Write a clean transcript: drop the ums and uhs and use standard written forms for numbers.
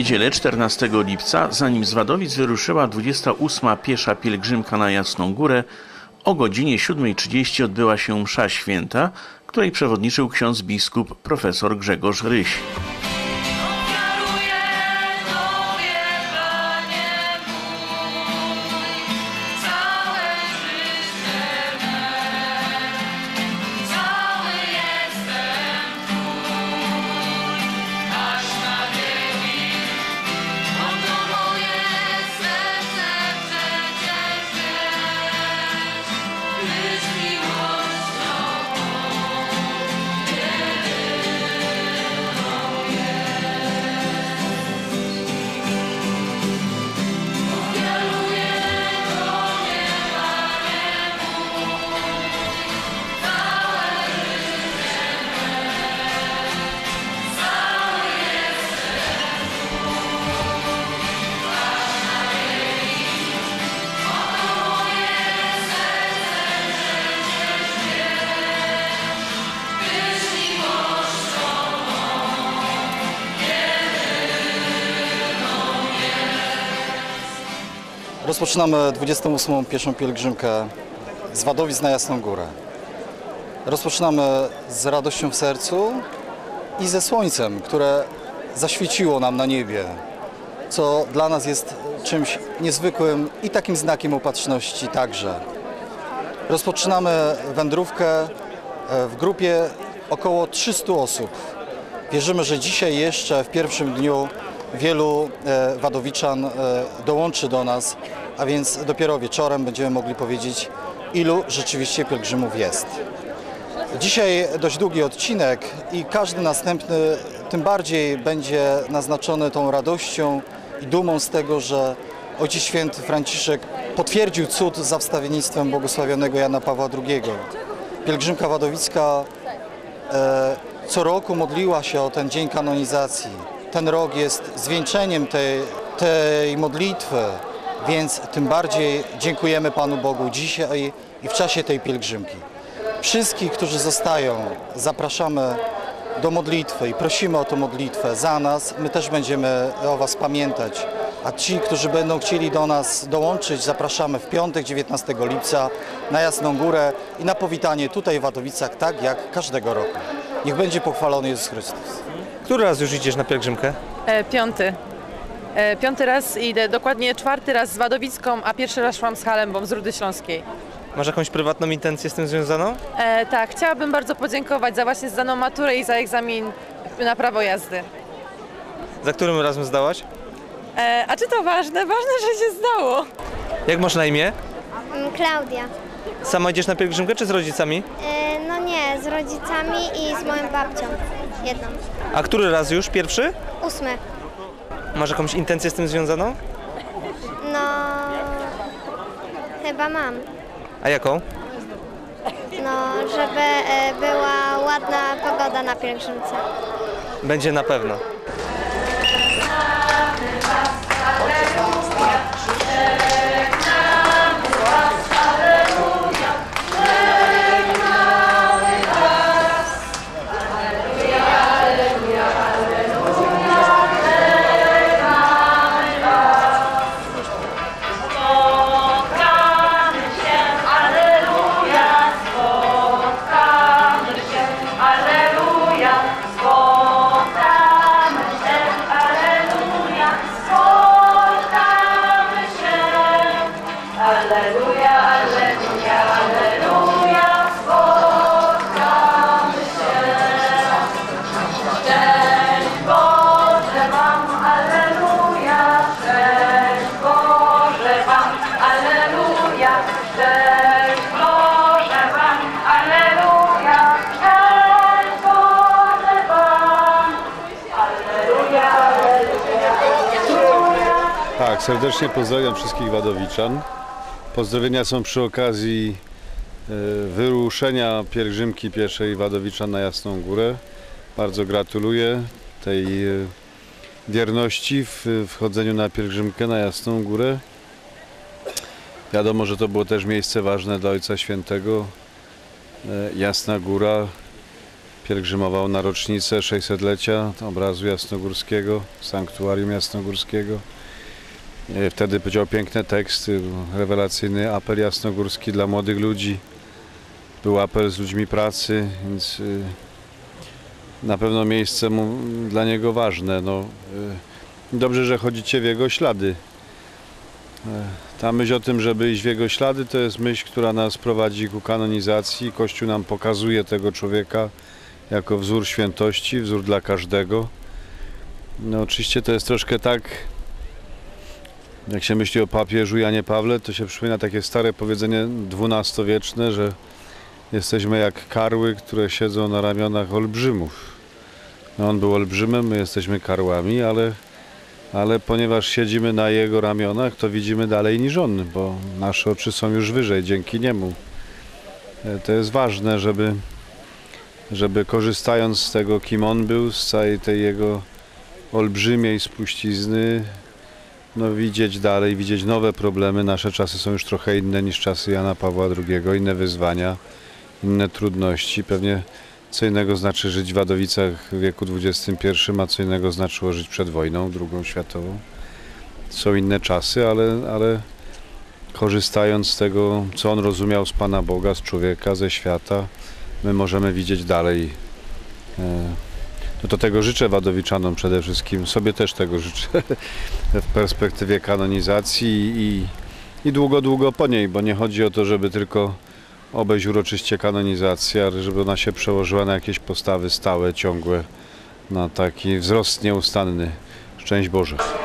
niedzielę 14 lipca, zanim z Wadowic wyruszyła 28. piesza pielgrzymka na Jasną Górę, o godzinie 7:30 odbyła się msza święta, której przewodniczył ksiądz biskup profesor Grzegorz Ryś. Rozpoczynamy 28. pieszą pielgrzymkę z Wadowic na Jasną Górę. Rozpoczynamy z radością w sercu i ze słońcem, które zaświeciło nam na niebie, co dla nas jest czymś niezwykłym i takim znakiem opatrzności także. Rozpoczynamy wędrówkę w grupie około 300 osób. Wierzymy, że dzisiaj jeszcze w pierwszym dniu wielu wadowiczan dołączy do nas, a więc dopiero wieczorem będziemy mogli powiedzieć, ilu rzeczywiście pielgrzymów jest. Dzisiaj dość długi odcinek i każdy następny tym bardziej będzie naznaczony tą radością i dumą z tego, że Ojciec Święty Franciszek potwierdził cud za wstawiennictwem błogosławionego Jana Pawła II. Pielgrzymka wadowicka co roku modliła się o ten dzień kanonizacji. Ten rok jest zwieńczeniem tej modlitwy, więc tym bardziej dziękujemy Panu Bogu dzisiaj i w czasie tej pielgrzymki. Wszystkich, którzy zostają, zapraszamy do modlitwy i prosimy o tę modlitwę za nas. My też będziemy o Was pamiętać. A ci, którzy będą chcieli do nas dołączyć, zapraszamy w piątek, 19 lipca na Jasną Górę i na powitanie tutaj w Wadowicach, tak jak każdego roku. Niech będzie pochwalony Jezus Chrystus. Który raz już idziesz na pielgrzymkę? Piąty. Piąty raz idę, dokładnie czwarty raz z Wadowicką, a pierwszy raz szłam z Halembą z Rudy Śląskiej. Masz jakąś prywatną intencję z tym związaną? Tak, chciałabym bardzo podziękować za właśnie zdaną maturę i za egzamin na prawo jazdy. Za którym razem zdałaś? A czy to ważne? Ważne, że się zdało. Jak masz na imię? Klaudia. Sama idziesz na pielgrzymkę czy z rodzicami? No nie, z rodzicami i z moją babcią. Jedną. A który raz już? Pierwszy? 8. Masz jakąś intencję z tym związaną? No, chyba mam. A jaką? No, żeby była ładna pogoda na pielgrzymce. Będzie na pewno. Tak, serdecznie pozdrawiam wszystkich wadowiczan. Pozdrowienia są przy okazji wyruszenia pielgrzymki pieszej wadowiczan na Jasną Górę. Bardzo gratuluję tej wierności w wchodzeniu na pielgrzymkę na Jasną Górę. Wiadomo, że to było też miejsce ważne dla Ojca Świętego. Jasna Góra, pielgrzymował na rocznicę 600-lecia obrazu jasnogórskiego, sanktuarium jasnogórskiego. Wtedy powiedział piękne teksty, rewelacyjny apel jasnogórski dla młodych ludzi. Był apel z ludźmi pracy, więc na pewno miejsce dla niego ważne. No, dobrze, że chodzicie w jego ślady. Ta myśl o tym, żeby iść w jego ślady, to jest myśl, która nas prowadzi ku kanonizacji. Kościół nam pokazuje tego człowieka jako wzór świętości, wzór dla każdego. No oczywiście to jest troszkę tak, jak się myśli o papieżu Janie Pawle, to się przypomina takie stare powiedzenie XII-wieczne, że jesteśmy jak karły, które siedzą na ramionach olbrzymów. No on był olbrzymem, my jesteśmy karłami, ale ponieważ siedzimy na jego ramionach, to widzimy dalej niż on, bo nasze oczy są już wyżej dzięki niemu. To jest ważne, żeby korzystając z tego, kim on był, z całej tej jego olbrzymiej spuścizny, no widzieć dalej, widzieć nowe problemy. Nasze czasy są już trochę inne niż czasy Jana Pawła II, inne wyzwania, inne trudności. Pewnie co innego znaczy żyć w Wadowicach w wieku XXI, a co innego znaczyło żyć przed wojną II światową. Są inne czasy, ale korzystając z tego, co on rozumiał z Pana Boga, z człowieka, ze świata, my możemy widzieć dalej. No to tego życzę wadowiczanom przede wszystkim, sobie też tego życzę w perspektywie kanonizacji i długo, długo po niej, bo nie chodzi o to, żeby tylko obejść uroczyście kanonizację, ale żeby ona się przełożyła na jakieś postawy stałe, ciągłe, na taki wzrost nieustanny. Szczęść Boże.